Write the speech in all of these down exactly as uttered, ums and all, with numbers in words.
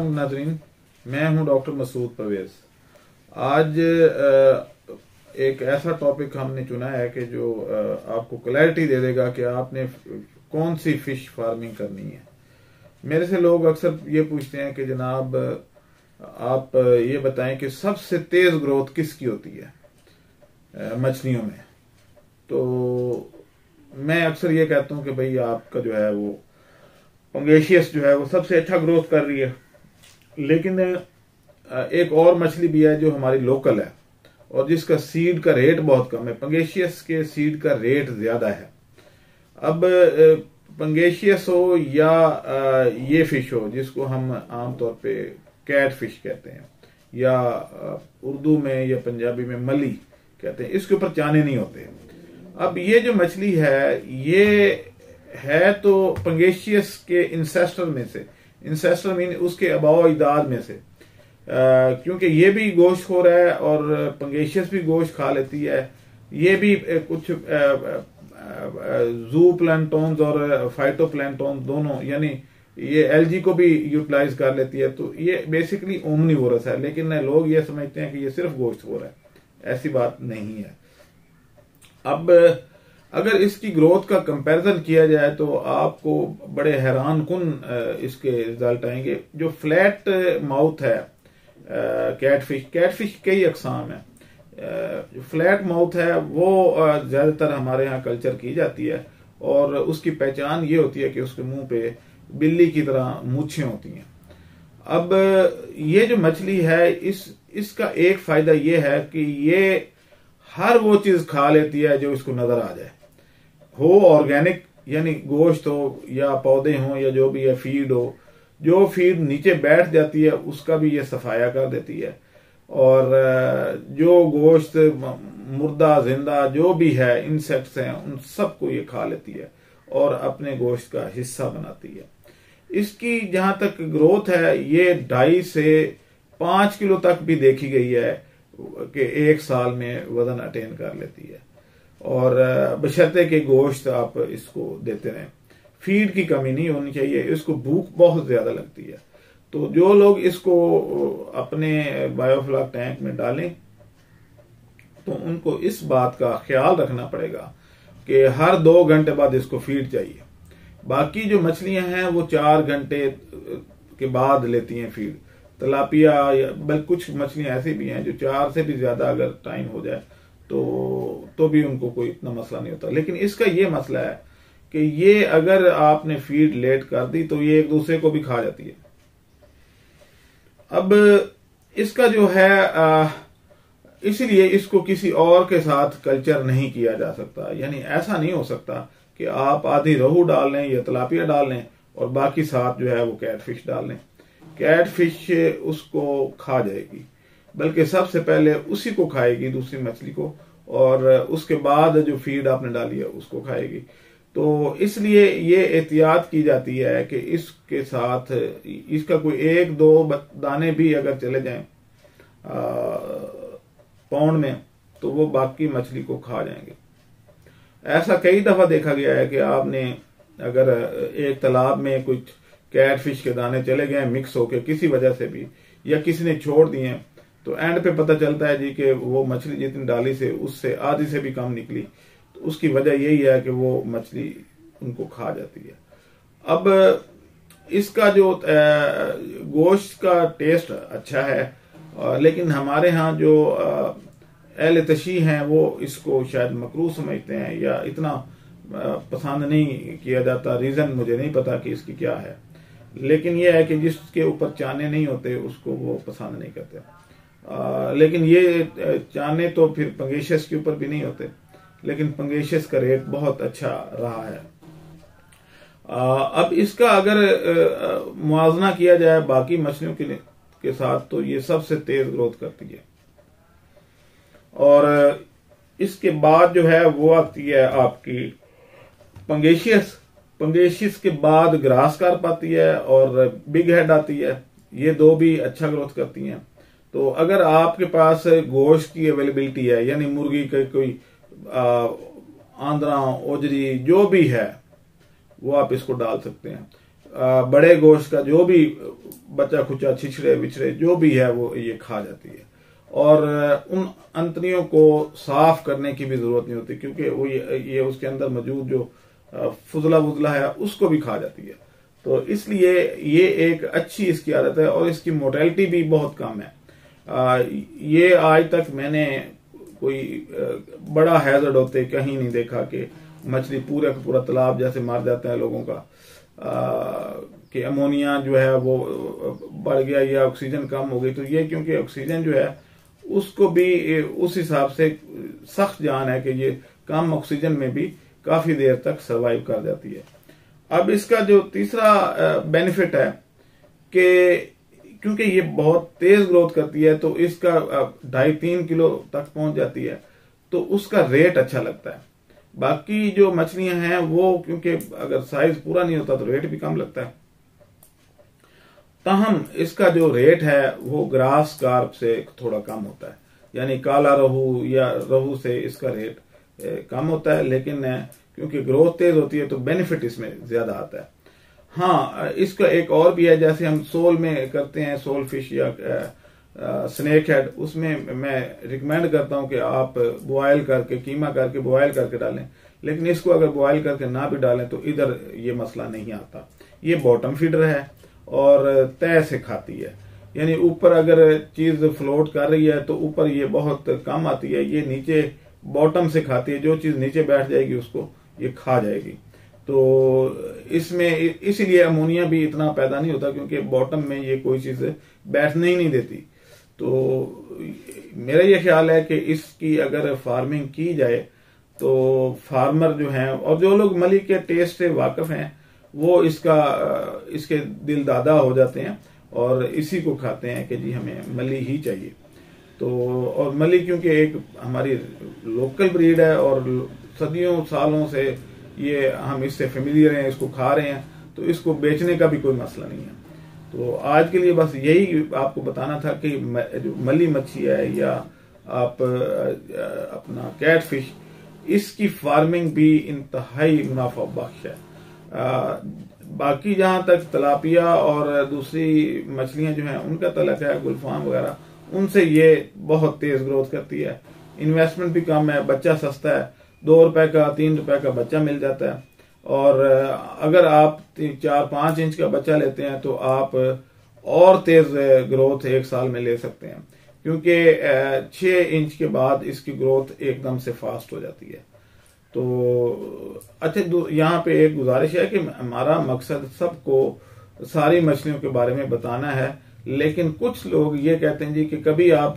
अस्सलाम नाज़रीन, मैं हूं डॉक्टर मसूद परवेज। आज एक ऐसा टॉपिक हमने चुना है कि जो आपको क्लैरिटी दे देगा कि आपने कौन सी फिश फार्मिंग करनी है। मेरे से लोग अक्सर ये पूछते हैं कि जनाब आप ये बताएं कि सबसे तेज ग्रोथ किसकी होती है मछलियों में। तो मैं अक्सर ये कहता हूं कि भाई आपका जो है वो पंगेशियस जो है वो सबसे अच्छा ग्रोथ कर रही है, लेकिन एक और मछली भी है जो हमारी लोकल है और जिसका सीड का रेट बहुत कम है। पंगेशियस के सीड का रेट ज्यादा है। अब पंगेशियस हो या ये फिश हो जिसको हम आमतौर पे कैट फिश कहते हैं या उर्दू में या पंजाबी में मली कहते हैं, इसके ऊपर चाने नहीं होते। अब ये जो मछली है ये है तो पंगेशियस के इंसेस्टर में से, इंसेस्टर मीन उसके अबाव इदाद में से, आ, क्योंकि ये भी गोश्त खो रहा है और पंगेशियस भी गोश्त खा लेती है। ये भी कुछ जू प्लांटोन्स और फाइटो प्लांटोन्स दोनों, यानी ये एलजी को भी यूटिलाइज कर लेती है। तो ये बेसिकली ओमनिवोरस है, लेकिन लोग ये समझते हैं कि ये सिर्फ गोश्त खो रहा है। ऐसी बात नहीं है। अब अगर इसकी ग्रोथ का कंपैरिजन किया जाए तो आपको बड़े हैरान कुन इसके रिजल्ट आएंगे। जो फ्लैट माउथ है कैटफिश, कैटफिश कई अकसाम है। जो फ्लैट माउथ है वो ज्यादातर हमारे यहाँ कल्चर की जाती है और उसकी पहचान ये होती है कि उसके मुंह पे बिल्ली की तरह मूछें होती हैं। अब ये जो मछली है इस इसका एक फायदा ये है कि ये हर वो चीज खा लेती है जो इसको नजर आ जाए, हो ऑर्गेनिक यानी गोश्त हो या पौधे हो या जो भी है, फीड हो। जो फीड नीचे बैठ जाती है उसका भी ये सफाया कर देती है और जो गोश्त मुर्दा जिंदा जो भी है इंसेक्ट्स हैं उन सबको ये खा लेती है और अपने गोश्त का हिस्सा बनाती है। इसकी जहां तक ग्रोथ है ये ढाई से पांच किलो तक भी देखी गई है कि एक साल में वजन अटेन कर लेती है और बशर्ते के गोश्त आप इसको देते रहें। फीड की कमी नहीं होनी चाहिए, इसको भूख बहुत ज्यादा लगती है। तो जो लोग इसको अपने बायोफ्लॉक टैंक में डालें तो उनको इस बात का ख्याल रखना पड़ेगा कि हर दो घंटे बाद इसको फीड चाहिए। बाकी जो मछलियां हैं वो चार घंटे के बाद लेती हैं फीड। तलापिया या बल्कि कुछ मछलियां ऐसी भी हैं जो चार से भी ज्यादा अगर टाइम हो जाए तो तो भी उनको कोई इतना मसला नहीं होता। लेकिन इसका ये मसला है कि ये अगर आपने फीड लेट कर दी तो ये एक दूसरे को भी खा जाती है। अब इसका जो है इसलिए इसको किसी और के साथ कल्चर नहीं किया जा सकता। यानी ऐसा नहीं हो सकता कि आप आधी रोहू डाल लें या तलापिया डाल लें और बाकी साथ जो है वो कैटफिश डाल लें। कैटफिश उसको खा जाएगी, बल्कि सबसे पहले उसी को खाएगी, दूसरी मछली को, और उसके बाद जो फीड आपने डाली है उसको खाएगी। तो इसलिए ये एहतियात की जाती है कि इसके साथ इसका कोई एक दो दाने भी अगर चले जाएं पाउंड में तो वो बाकी मछली को खा जाएंगे। ऐसा कई दफा देखा गया है कि आपने अगर एक तालाब में कुछ कैटफिश के दाने चले गए मिक्स होके किसी वजह से भी, या किसी ने छोड़ दिए, तो एंड पे पता चलता है जी कि वो मछली जितनी डाली से उससे आधी से भी कम निकली। तो उसकी वजह यही है कि वो मछली उनको खा जाती है। अब इसका जो गोश्त का टेस्ट अच्छा है, लेकिन हमारे यहाँ जो अहले तशी हैं वो इसको शायद मकरूह समझते हैं या इतना पसंद नहीं किया जाता। रीजन मुझे नहीं पता कि इसकी क्या है, लेकिन यह है कि जिसके ऊपर चाने नहीं होते उसको वो पसंद नहीं करते। आ, लेकिन ये चाने तो फिर पंगेशियस के ऊपर भी नहीं होते, लेकिन पंगेशियस का रेट बहुत अच्छा रहा है। आ, अब इसका अगर मुआवजना किया जाए बाकी मछलियों के, के साथ तो ये सबसे तेज ग्रोथ करती है। और इसके बाद जो है वो आती है आपकी पंगेशियस। पंगेशियस के बाद ग्रास कार्प आती है और बिग हेड आती है। ये दो भी अच्छा ग्रोथ करती हैं। तो अगर आपके पास गोश्त की अवेलेबिलिटी है, यानी मुर्गी के कोई आंद्रा ओजरी जो भी है वो आप इसको डाल सकते हैं। बड़े गोश्त का जो भी बचा खुचा छिछड़े विछड़े जो भी है वो ये खा जाती है। और उन अंतड़ियों को साफ करने की भी जरूरत नहीं होती, क्योंकि वो ये, ये उसके अंदर मौजूद जो फुजला वुजला है उसको भी खा जाती है। तो इसलिए ये एक अच्छी इसकी आदत है और इसकी मोर्टेलिटी भी बहुत कम है। आ, ये आज तक मैंने कोई बड़ा हैजर्ड होते कहीं नहीं देखा कि मछली पूरा का पूरा तालाब जैसे मार जाता है लोगों का, आ, कि अमोनिया जो है वो बढ़ गया या ऑक्सीजन कम हो गई। तो ये क्योंकि ऑक्सीजन जो है उसको भी उस हिसाब से सख्त जान है कि ये कम ऑक्सीजन में भी काफी देर तक सरवाइव कर जाती है। अब इसका जो तीसरा बेनिफिट है कि क्योंकि ये बहुत तेज ग्रोथ करती है तो इसका ढाई तीन किलो तक पहुंच जाती है, तो उसका रेट अच्छा लगता है। बाकी जो मछलियां हैं वो क्योंकि अगर साइज पूरा नहीं होता तो रेट भी कम लगता है। ताहम इसका जो रेट है वो ग्रास कार्प से थोड़ा कम होता है, यानी काला रोहू या रोहू से इसका रेट कम होता है, लेकिन क्योंकि ग्रोथ तेज होती है तो बेनिफिट इसमें ज्यादा आता है। हाँ, इसका एक और भी है, जैसे हम सोल में करते हैं, सोल फिश या स्नेक हेड, उसमें मैं रिकमेंड करता हूं कि आप बॉयल करके कीमा करके बॉयल करके डालें, लेकिन इसको अगर बॉयल करके ना भी डालें तो इधर ये मसला नहीं आता। ये बॉटम फीडर है और तय से खाती है, यानी ऊपर अगर चीज फ्लोट कर रही है तो ऊपर ये बहुत कम आती है, ये नीचे बॉटम से खाती है, जो चीज नीचे बैठ जाएगी उसको ये खा जाएगी। तो इसमें इसीलिए अमोनिया भी इतना पैदा नहीं होता, क्योंकि बॉटम में ये कोई चीज बैठने ही नहीं देती। तो मेरा ये ख्याल है कि इसकी अगर फार्मिंग की जाए तो फार्मर जो हैं और जो लोग मली के टेस्ट से वाकिफ हैं वो इसका इसके दिल दादा हो जाते हैं और इसी को खाते हैं कि जी हमें मली ही चाहिए। तो और मली क्योंकि एक हमारी लोकल ब्रीड है और सदियों सालों से ये हम इससे फेमिलियर हैं, इसको खा रहे हैं, तो इसको बेचने का भी कोई मसला नहीं है। तो आज के लिए बस यही आपको बताना था कि जो मली मच्छी है या आप अपना कैट फिश, इसकी फार्मिंग भी इंतहाई मुनाफा बख्श है। आ, बाकी जहां तक तलापिया और दूसरी मछलियां जो हैं उनका तलक है, गुलफाम वगैरह, उनसे ये बहुत तेज ग्रोथ करती है, इन्वेस्टमेंट भी कम है, बच्चा सस्ता है, दो रुपए का तीन रुपए का बच्चा मिल जाता है। और अगर आप चार पांच इंच का बच्चा लेते हैं तो आप और तेज ग्रोथ एक साल में ले सकते हैं, क्योंकि छह इंच के बाद इसकी ग्रोथ एकदम से फास्ट हो जाती है। तो अच्छा, यहाँ पे एक गुजारिश है कि हमारा मकसद सबको सारी मछलियों के बारे में बताना है, लेकिन कुछ लोग ये कहते हैं जी कि कभी आप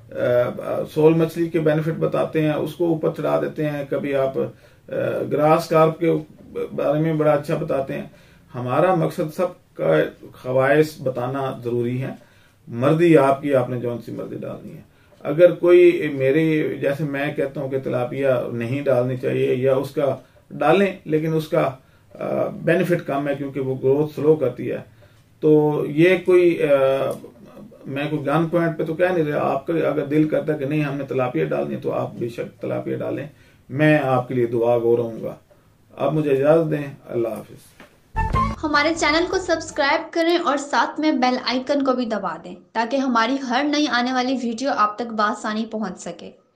सोल मछली के बेनिफिट बताते हैं उसको ऊपर चढ़ा देते हैं, कभी आप ग्रास कार्प के बारे में बड़ा अच्छा बताते हैं। हमारा मकसद सबका खवाइश बताना जरूरी है, मर्जी आपकी, आपने जौन सी मर्जी डालनी है। अगर कोई मेरी जैसे मैं कहता हूं कि तिलापिया नहीं डालनी चाहिए या उसका डालें, लेकिन उसका बेनिफिट कम है क्योंकि वो ग्रोथ स्लो करती है, तो ये कोई आ, मैं कोई गन पॉइंट पे तो कह नहीं रहा। आपका अगर दिल करता है कि नहीं हमने तिलापिया डालनी है तो आप बेशक तिलापिया डालें, मैं आपके लिए दुआ गो रहूंगा। आप मुझे इजाजत दें, अल्लाह हाफिज। हमारे चैनल को सब्सक्राइब करें और साथ में बेल आइकन को भी दबा दें ताकि हमारी हर नई आने वाली वीडियो आप तक बआसानी पहुंच सके।